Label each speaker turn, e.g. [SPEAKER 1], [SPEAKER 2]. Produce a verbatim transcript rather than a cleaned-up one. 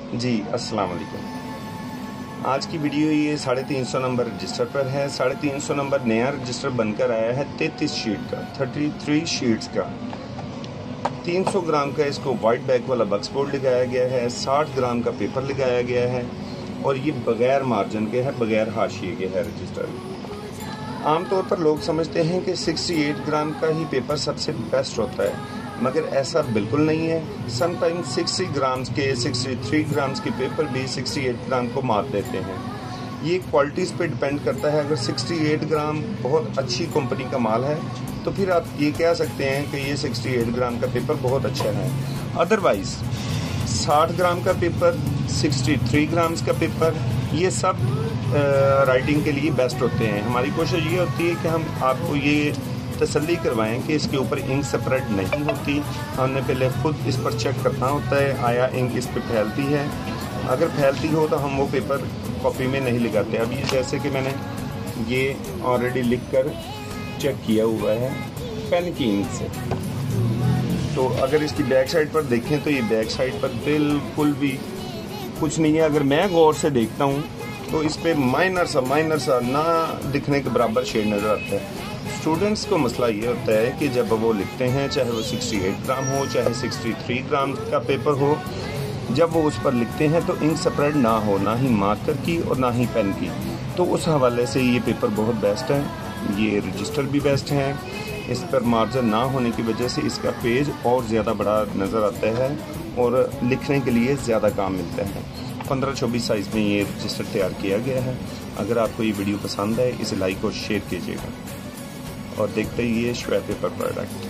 [SPEAKER 1] जी अस्सलाम वालेकुम। आज की वीडियो ये साढ़े तीन सौ नंबर रजिस्टर पर है। साढ़े तीन सौ नंबर नया रजिस्टर बनकर आया है तैंतीस शीट का, तैंतीस शीट्स का। तीन सौ ग्राम का इसको वाइट बैक वाला बक्स बोर्ड लगाया गया है, साठ ग्राम का पेपर लगाया गया है और ये बगैर मार्जिन के है, बगैर हाशिए के है रजिस्टर। आमतौर पर लोग समझते हैं कि अड़सठ ग्राम का ही पेपर सबसे बेस्ट होता है, मगर ऐसा बिल्कुल नहीं है। समटाइम्स साठ ग्राम्स के तिरसठ ग्राम्स के पेपर भी अड़सठ ग्राम को मार देते हैं। ये क्वालिटीज़ पे डिपेंड करता है। अगर अड़सठ ग्राम बहुत अच्छी कंपनी का माल है तो फिर आप ये कह सकते हैं कि ये अड़सठ ग्राम का पेपर बहुत अच्छा है। अदरवाइज़ साठ ग्राम का पेपर, तिरसठ ग्राम्स का पेपर, ये सब राइटिंग के लिए बेस्ट होते हैं। हमारी कोशिश ये होती है कि हम आपको ये तसल्ली करवाएं कि इसके ऊपर इंक स्प्रेड नहीं होती। हमने पहले खुद इस पर चेक करना होता है आया इंक इस पर फैलती है। अगर फैलती हो तो हम वो पेपर कॉपी में नहीं लगाते। अब ये जैसे कि मैंने ये ऑलरेडी लिख कर चेक किया हुआ है पेन की इंक से, तो अगर इसकी बैक साइड पर देखें तो ये बैक साइड पर बिल्कुल भी कुछ नहीं है। अगर मैं गौर से देखता हूँ तो इस पर माइनर सा माइनर सा ना दिखने के बराबर शेड नज़र आता है। स्टूडेंट्स को मसला ये होता है कि जब वो लिखते हैं, चाहे वो अड़सठ ग्राम हो चाहे तिरसठ ग्राम का पेपर हो, जब वो उस पर लिखते हैं तो इंक स्प्रेड ना हो, ना ही मार्कर की और ना ही पेन की। तो उस हवाले से ये पेपर बहुत बेस्ट है। ये रजिस्टर भी बेस्ट है। इस पर मार्जिन ना होने की वजह से इसका पेज और ज़्यादा बड़ा नज़र आता है और लिखने के लिए ज़्यादा काम मिलता है। पंद्रह चौबीस साइज़ में ये रजिस्टर तैयार किया गया है। अगर आपको ये वीडियो पसंद आए इसे लाइक और शेयर कीजिएगा और देखते ही ये श्वेत पेपर प्रोडक्ट।